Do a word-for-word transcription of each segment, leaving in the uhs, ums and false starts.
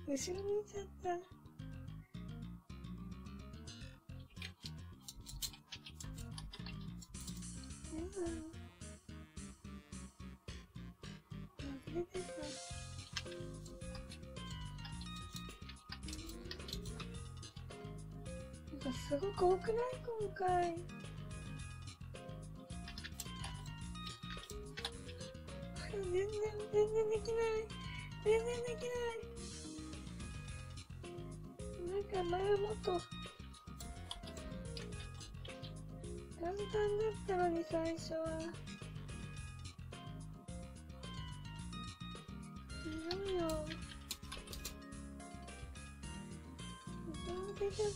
後ろ見ちゃった。やだ。忘れてた。なんかすごく多くない今回。全然全然できない。全然できない。なんか前もっと簡単だったのに最初は。ひどいよ。忘れちゃった。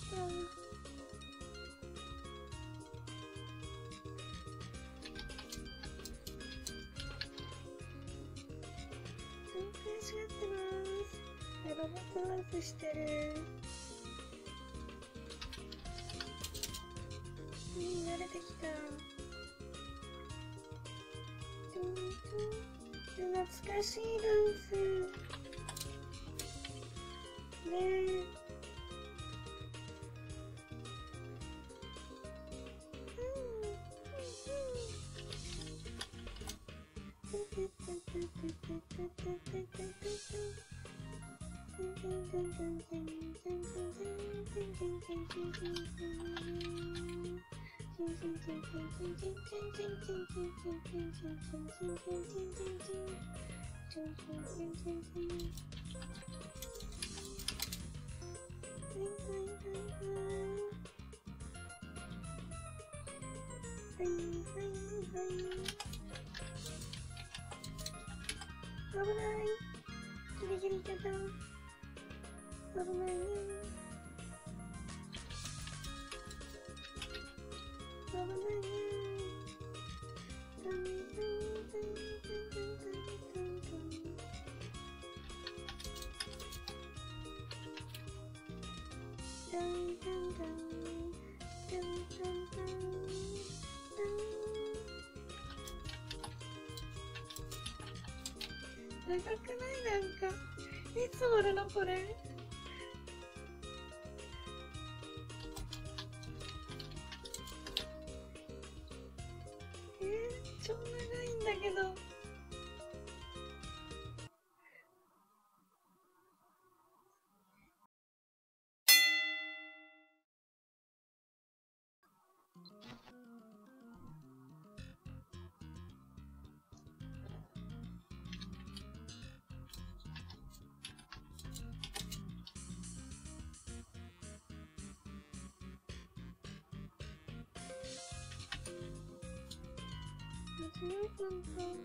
悔しがってます。ロボットダンスしてる。うん、慣れてきた。トゥントゥン、懐かしいダンス。ねえ。危ない。ギリギリいけた。危ないね。危ないね。長くない？なんかいつ終わるのこれ。えー、超長いんだけど。間違えたんか。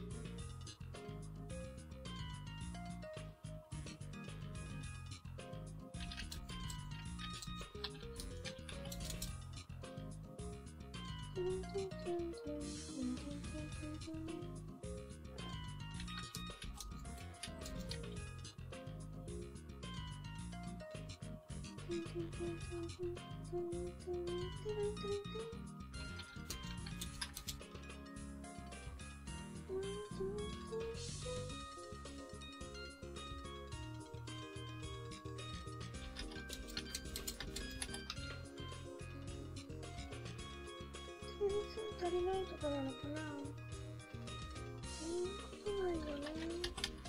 足りないとかなのかな。そんなことないよね。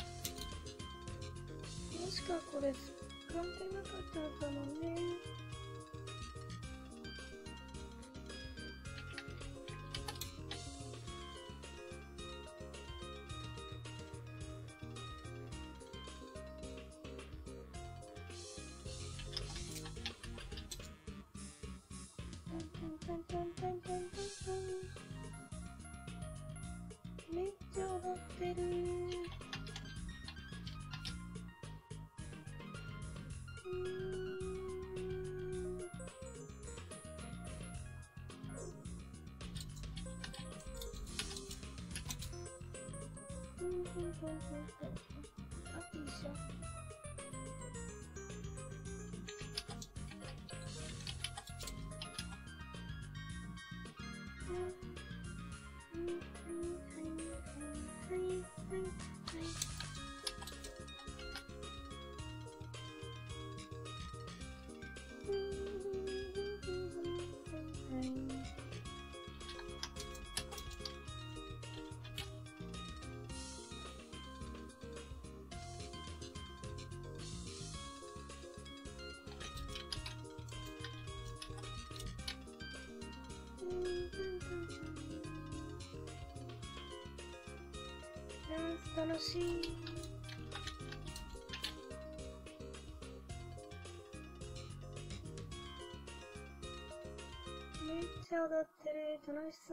もしかこれ関係なかったはずだもんね。めっちゃ踊ってる。あ、いいっしょ。 ダンス楽しい。めっちゃ踊ってる。楽しそう。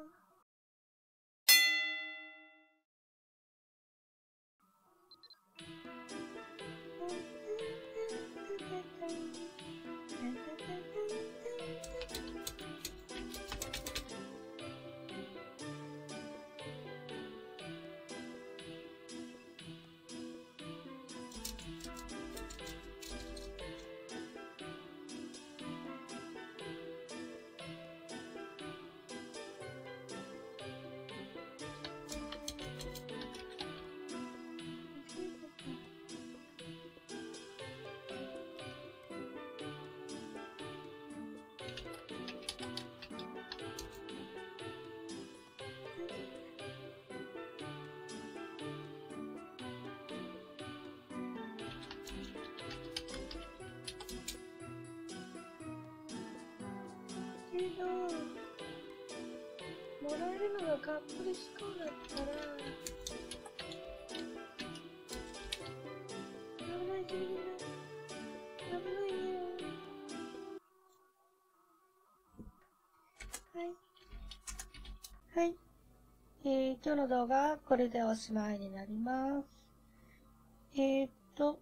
けど、もらえるのがカップル飛行だったら、危ないすぎる。危ないよ。はい。はい。えー、今日の動画はこれでおしまいになります。えーっと、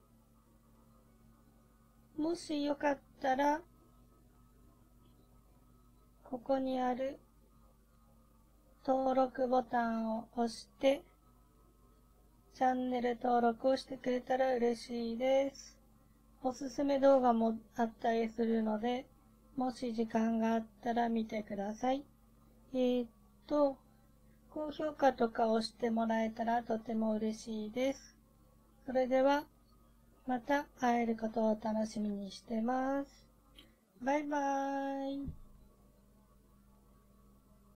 もしよかったら、ここにある登録ボタンを押して、チャンネル登録をしてくれたら嬉しいです。おすすめ動画もあったりするので、もし時間があったら見てください。えーっと、高評価とか押してもらえたらとても嬉しいです。それでは、また会えることを楽しみにしてます。バイバーイ。